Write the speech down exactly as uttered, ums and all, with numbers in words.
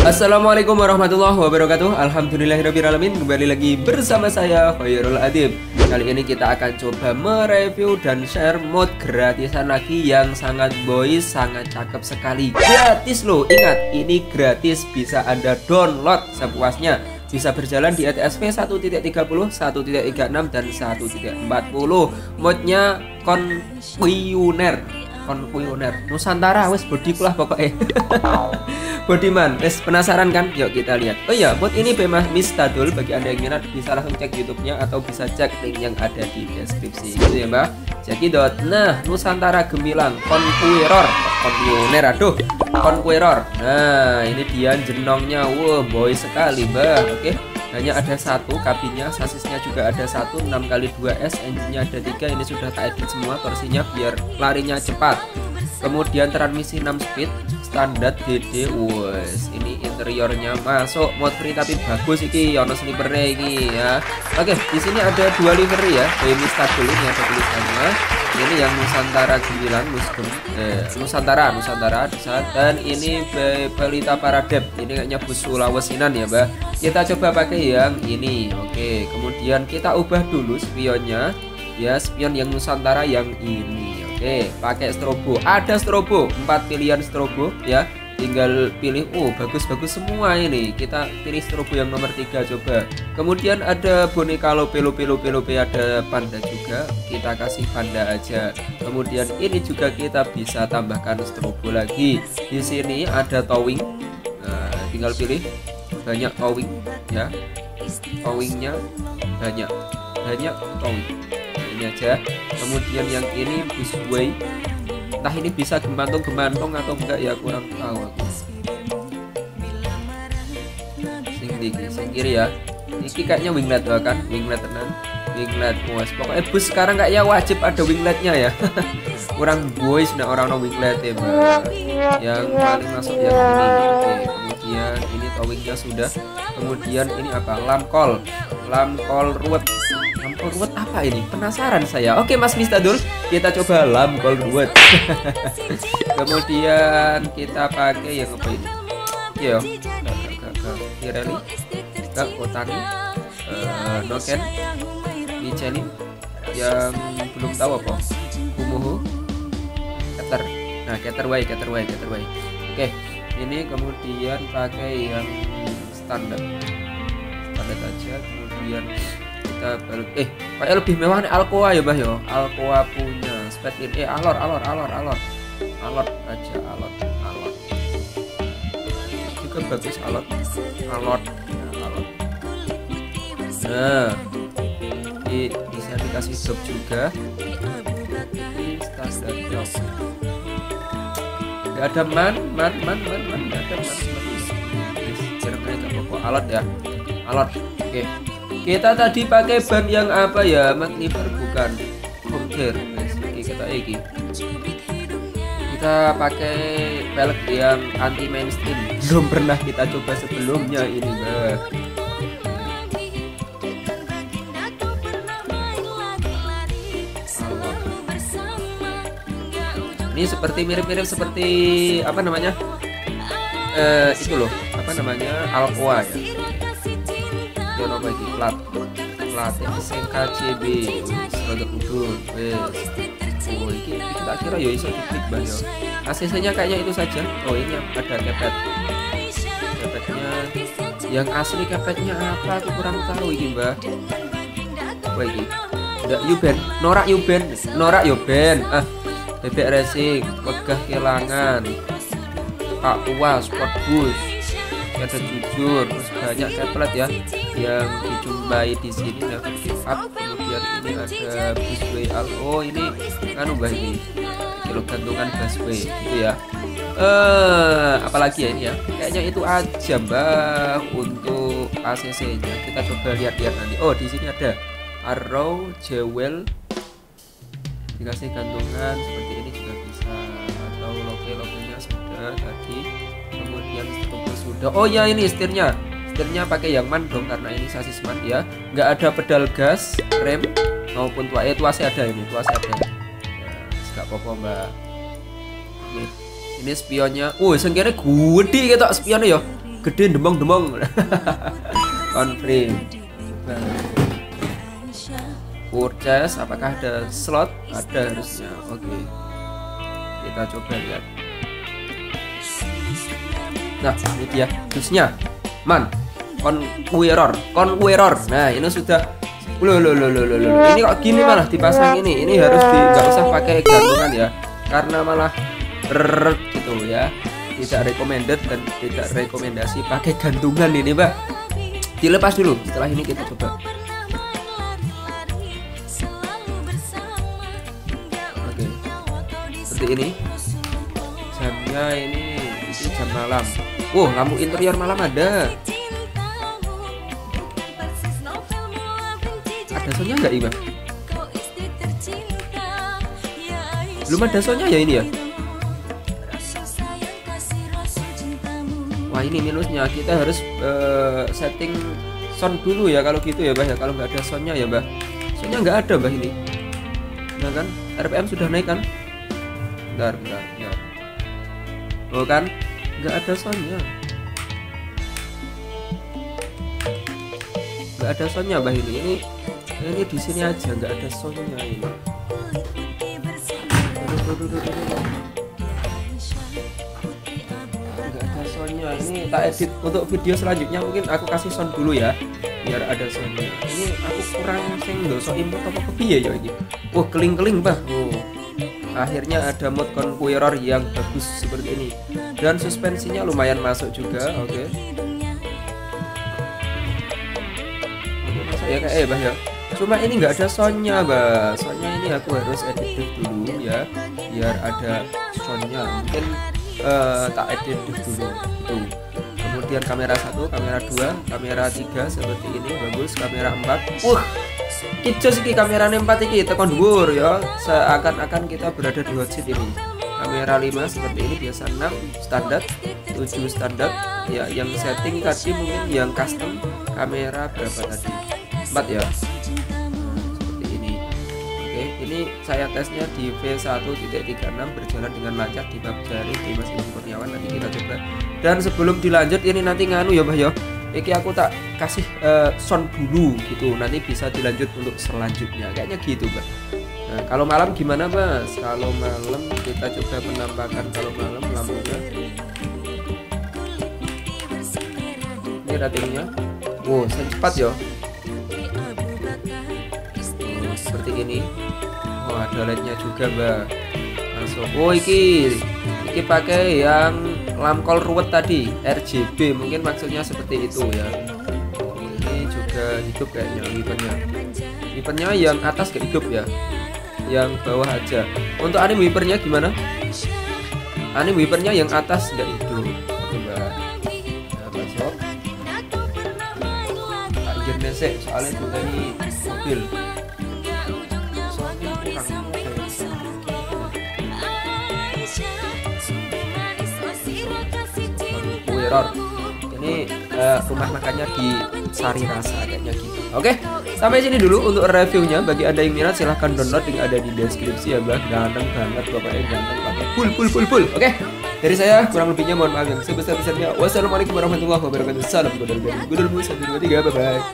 Assalamualaikum warahmatullahi wabarakatuh. Alhamdulillahirrabbilalamin. Kembali lagi bersama saya Khairul Adib. Kali ini kita akan coba mereview dan share mod gratisan lagi yang sangat boys, sangat cakep sekali. Gratis loh, ingat ini gratis, bisa Anda download sepuasnya. Bisa berjalan di E T S V satu titik tiga puluh, satu titik tiga puluh enam dan satu titik empat puluh. Modnya Konkuiner. Konkuiner Nusantara wes bodiku lah pokoknya. Bodiman, wes penasaran kan? Yuk kita lihat. Oh iya, mod ini bebas mistadul. Bagi anda yang minat bisa langsung cek YouTube-nya atau bisa cek link yang ada di deskripsi. Gitu ya mbak. Jadi dot. Nah, Nusantara Gemilang Konkuiror, Konkuiner, aduh, Konkuiror. Nah, ini dia jenongnya. Wow, boy sekali mbak. Oke. Hanya ada satu kabinnya, sasisnya juga ada satu, enam kali dua S, engine-nya ada tiga. Ini sudah tak edit semua versinya biar larinya cepat. Kemudian transmisi enam speed standar D D. Wes, ini interiornya masuk mod free tapi bagus iki, ono sliper iki ya. Oke, di sini ada dua livery ya. Ini stabil, ini ada tulisannya. Ini yang Nusantara Gemilang, Nusgem, eh, Nusantara, Nusantara dan ini Pelita Paradep. Ini kayaknya bus Sulawesinan ya, Mbak. Kita coba pakai yang ini. Oke, kemudian kita ubah dulu spionnya. Ya, spion yang Nusantara yang ini. Oke, pakai strobo. Ada strobo, empat pilihan strobo ya. Tinggal pilih. Oh, bagus-bagus semua ini. Kita pilih strobo yang nomor tiga coba. Kemudian ada boneka lope lope lope lope, ada panda juga. Kita kasih panda aja. Kemudian ini juga kita bisa tambahkan strobo lagi. Di sini ada towing. Nah, tinggal pilih. Banyak towing ya. Towingnya banyak. Banyak towing. Nah, ini aja. Kemudian yang ini busway. Entah ini bisa gemantung-gemantung atau enggak ya, kurang tahu aku. Sing diki, sing kiri ya. Ini kayaknya winglet kan, winglet tenan. Winglet bos. Pokoknya bus sekarang kayaknya wajib ada wingletnya ya. Kurang boys nah orang no winglet ya, Mbak. Yang paling masuk yang ini. Oke, kemudian ini towingnya sudah. Kemudian ini apa? Lamkol. Lamkol ruwet. Lamkol ruwet apa ini? Penasaran saya. Oke Mas Mistadul, kita coba lamkol ruwet. Kemudian kita pakai yang apa ini? Yo, Pirelli, gak Kotani, uh, Noken, Michelin, yang belum tahu apa? Kumuhu, Keter. Nah, Caterway, Caterway, Caterway. Oke, ini kemudian pakai yang standar, standar aja. Kemudian kita balik, eh kayak lebih mewah nih Alcoa ya bah yo. Alcoa punya sped in, eh alor alor alor alor alor aja alor alor juga bagus alor alor nah, alor. Nah, ini bisa dikasih job juga. Ini standar job. Gak ada man man man man man gak ada man man. Jeruknya gak apa-apa alor ya alor. Oke. Kita tadi pakai ban yang apa ya? Magnifer bukan. Oke, kita iki. Kita pakai pelek yang anti mainstream. Belum pernah kita coba sebelumnya ini, Mbak. Ini seperti mirip-mirip seperti apa namanya? Eh, itu loh, apa namanya? Alcoa ya. Ono lagi plat plat S M K C B produk udun wes. Oh ini kita kira ya iso diklik bang yo. A C C-nya kayaknya itu saja. Oh ini ada kepet, kepetnya yang asli kepetnya apa aku kurang tahu ini mbak. Wah ini udah Yuben norak Yuben norak Yuben ah bebek racing wegah kelangan Pak Tua sport bus ada jujur, terus banyak template ya yang dijumpai di sini. Nah, up kemudian ini ada busway al. Oh ini kan ubah ini kilo gantungan busway gitu ya. Eh apalagi ya ini ya, kayaknya itu aja mbak untuk A C C nya. Kita coba lihat-lihat nanti. Oh di sini ada arrow jewel dikasih gantungan seperti ini juga bisa, atau logo-logonya sudah tadi. Kemudian sudah. Oh ya ini setirnya, setirnya pakai yang man dong karena ini sasis man ya. Nggak ada pedal gas, rem maupun tua. Eh tuasnya ada ini, tuasnya ada. Ya, nggak apa-apa mbak. Oke. Ini spionnya. Uh, sengkene gede ketok spionnya ya. gede demong-demong. Confirm. Purchase, apakah ada slot? Ada harusnya. Oke. Okay. Kita coba lihat. Nah, ini dia jusnya. Man, Conqueror, Conqueror. Nah, ini sudah. Loh, loh, loh, loh, loh, loh. Ini kok gini malah dipasang ini. Ini harus di nggak usah pakai gantungan ya. Karena malah rrrr, gitu ya. Tidak recommended dan tidak rekomendasi pakai gantungan ini, Mbak. Dilepas dulu. Setelah ini kita coba. Oke. Seperti ini. Jamnya ini itu jam malam. Wow, lampu interior malam ada. Ada soundnya nggak, Iba? Belum ada soundnya ya ini ya? Wah, ini minusnya. Kita harus uh, setting sound dulu ya kalau gitu ya, Mbak ya. Kalau nggak ada soundnya ya, Mbak. Soundnya nggak ada, Mbak, ini. Nah kan, R P M sudah naik kan? Bentar, bentar, bentar. Oh kan, nggak ada soundnya. Nggak ada soundnya, Mbak, ini. Ini ini di sini aja nggak ada soundnya ini. Nggak ada soundnya. Ini tak edit untuk video selanjutnya, mungkin aku kasih sound dulu ya, biar ada soundnya. Ini aku kurang sing ndosok input apa kepiye ya ini. Oh, keling-keling, Mbak. Oh. Akhirnya ada mode Conqueror yang bagus seperti ini. Dan suspensinya lumayan masuk juga. Oke. Okay. Oke, masuk ya kayak eh, Mbak ya. Cuma ini nggak ada soundnya, Mbak. Soundnya ini aku harus edit dulu ya, biar ada soundnya. Mungkin uh, tak edit dulu itu. Kemudian kamera satu, kamera dua, kamera tiga seperti ini bagus. Kamera empat. Wah, kita sih kameranya empat iki tekan dhuwur ya. Seakan-akan kita berada di hot seat ini. Kamera lima seperti ini biasa, enam standar, tujuh standar. Ya, yang setting tadi mungkin yang custom kamera berapa tadi? empat ya. Seperti ini. Oke, ini saya tesnya di V satu titik tiga enam berjalan dengan lancar di bab jari di Mas Ibu Kurniawan. Nanti kita coba. Dan sebelum dilanjut ini nanti nganu ya, Mbah ya. Iki aku tak kasih uh, sound dulu gitu, nanti bisa dilanjut untuk selanjutnya kayaknya gitu, Mbak. Nah, kalau malam gimana, Mas? Kalau malam kita coba penampakan kalau malam lampunya. Ini ratingnya. Wow, sangat cepat ya. Oh, seperti ini. Oh, ada lednya juga, Mbak. Masuk. Oh, iki iki pakai yang lamkol ruwet tadi, R G B, mungkin maksudnya seperti itu ya. Ini juga hidup kayaknya wipernya. Wipernya yang atas gak hidup ya, yang bawah aja. Untuk anim wipernya gimana? Anim wipernya yang atas gak hidup. Coba nah, masuk. Tak izin nesek soalnya juga ini mobil. Soalnya kurang Conqueror. Ini uh, rumah makannya di Sari Rasa kayaknya gitu. Oke, sampai sini dulu untuk reviewnya. Bagi anda yang minat silahkan download, link ada di deskripsi ya, Mbak. Ganteng banget pokoknya, ganteng pakai full full full full. Oke, dari saya kurang lebihnya mohon maaf yang sebesar besarnya. Wassalamualaikum warahmatullahi wabarakatuh. Salam godol godol godol satu dua tiga, bye bye.